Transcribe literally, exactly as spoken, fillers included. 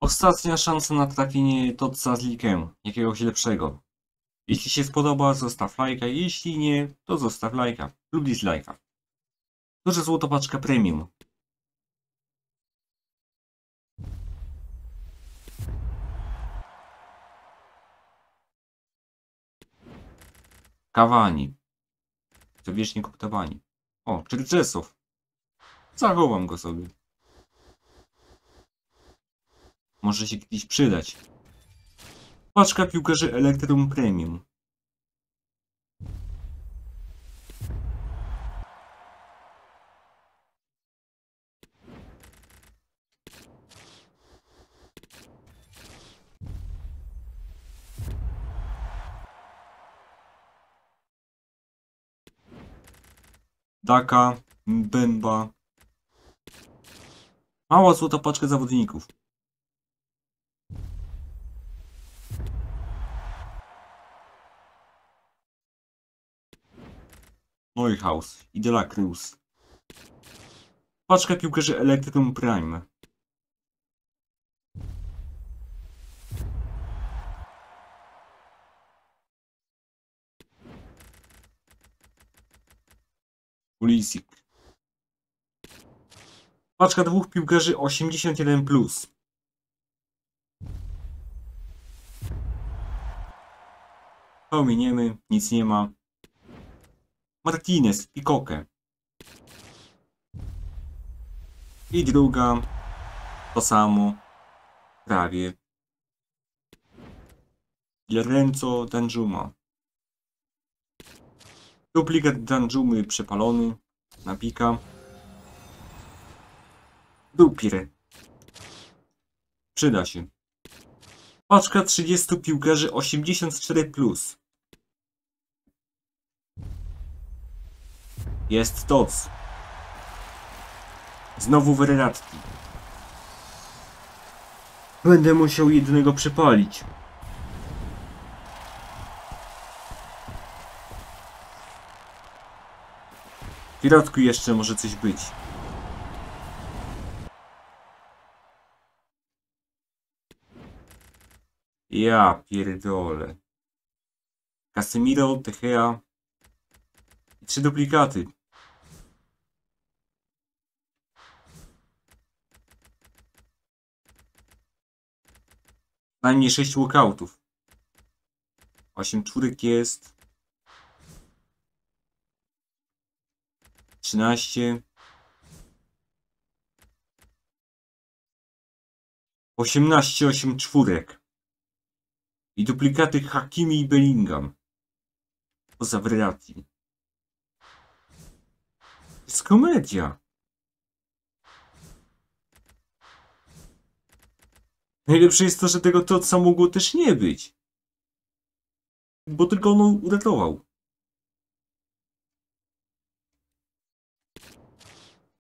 Ostatnia szansa na trafienie Totsa z Likę, jakiegoś lepszego. Jeśli się spodoba, zostaw lajka, jeśli nie, to zostaw lajka lub dislajka. Duża złota paczka premium. Cavani. To wiecznie kuptowani. O, Czerczesów. Zachowam go sobie. Może się kiedyś przydać. Paczka piłkarzy Elektrum Premium. Daka, Mbemba. Mała złota paczka zawodników. Neuhaus i De La Cruz. Paczka piłkarzy Elektrum Prime. Pulisic. Paczka dwóch piłkarzy osiemdziesiąt jeden plus. Pominiemy, nic nie ma. Martinez i Koke. I druga. To samo. Prawie. Lorenzo Danjuma. Duplikat Danjumy przepalony. Napika. Dupier. Przyda się. Paczka trzydziestu piłkarzy osiemdziesiąt cztery plus. Jest Tots. Znowu Verratti. Będę musiał jednego przepalić. W środku jeszcze może coś być. Ja pierdolę. Casemiro, De Gea i trzy duplikaty. Najmniej sześć walkoutów. osiem czwórek jest. trzynaście. osiemnaście osiem czwórek. I duplikaty Hakimi i Bellingham. Poza Verratti. To jest komedia. Najlepsze jest to, że tego Totsa mogło też nie być. Bo tylko on uratował.